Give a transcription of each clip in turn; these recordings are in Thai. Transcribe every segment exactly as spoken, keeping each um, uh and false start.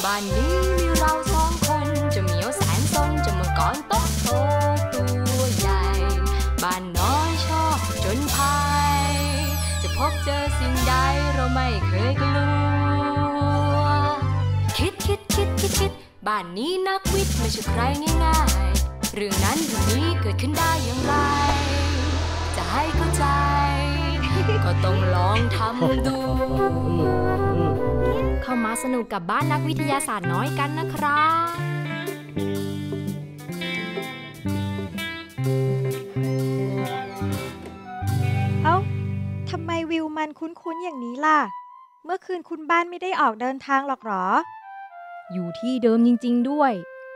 บ้านนี้มีเราสองคนจะเหมียวแสนซนจะมังกรโตโตตัวใหญ่บ้านน้อยชอบจนภัยจะพบเจอสิ่งใดเราไม่เคยกลัวคิดคิดคิดคิดคิดบ้านนี้นักวิทย์ไม่ใช่ใครง่ายๆเรื่องนั้นเรื่องนี้เกิดขึ้นได้อย่างไรจะให้เข้าใจก็ต้องลองทำดูเข้ามาสนุกกับบ้านนักวิทยาศาสตร์น้อยกันนะครับเอ้าทำไมวิวมันคุ้นๆอย่างนี้ล่ะเมื่อคืนคุณบ้านไม่ได้ออกเดินทางหรอกหรออยู่ที่เดิมจริงๆด้วย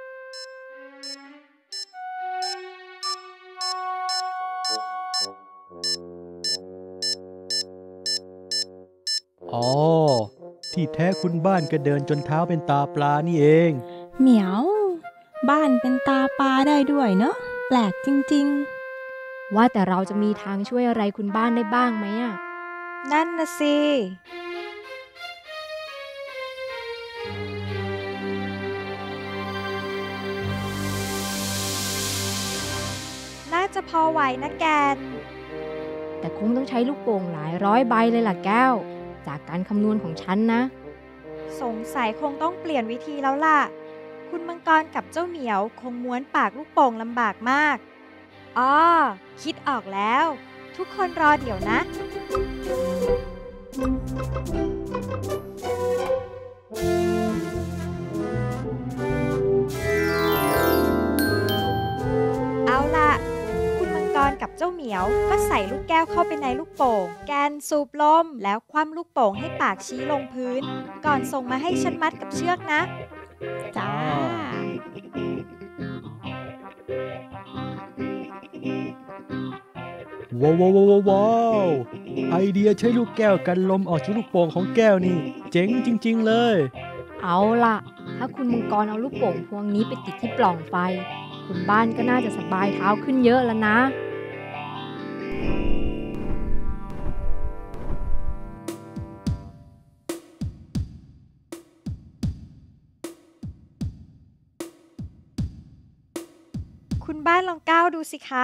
อ๋อที่แท้คุณบ้านก็เดินจนเท้าเป็นตาปลานี่เองเหมียวบ้านเป็นตาปลาได้ด้วยเนาะแปลกจริงๆว่าแต่เราจะมีทางช่วยอะไรคุณบ้านได้บ้างไหมอ่ะนั่นน่ะสิน่าจะพอไหวนะแกนแต่คงต้องใช้ลูกโป่งหลายร้อยใบเลยล่ะแก้วจากการคำนวณของฉันนะสงสัยคงต้องเปลี่ยนวิธีแล้วล่ะคุณมังกรกับเจ้าเหมียวคงม้วนปากลูกโป่งลำบากมากอ้อคิดออกแล้วทุกคนรอเดี๋ยวนะเอาล่ะคุณมังกรกับเจ้าเหมียวก็ใส่ลูกแก้วเข้าไปในลูกโป่งแกนสูบลมแล้วคว่ำลูกโป่งให้ปากชี้ลงพื้นก่อนส่งมาให้ฉันมัดกับเชือกนะจ้าว้าวว้าวว้าวไอเดียใช้ลูกแก้วกันลมออกจากลูกโป่งของแก้วนี่เจ๋งจริงๆเลยเอาล่ะถ้าคุณมังกรเอาลูกโป่งพวงนี้ไปติดที่ปล่องไฟคุณบ้านก็น่าจะสบายเท้าขึ้นเยอะแล้วนะคุณบ้านลองก้าวดูสิคะ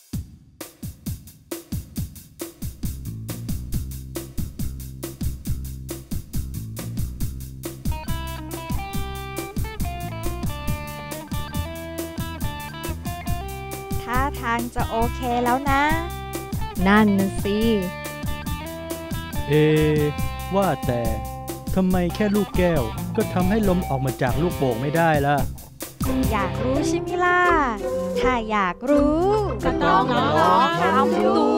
ท่าทางจะโอเคแล้วนะนั่นน่ะสิเอว่าแต่ทำไมแค่ลูกแก้วก็ทำให้ลมออกมาจากลูกโป่งไม่ได้ล่ะอยากรู้ใช่ไหมล่ะถ้าอยากรู้ก็ต้องลองทำดู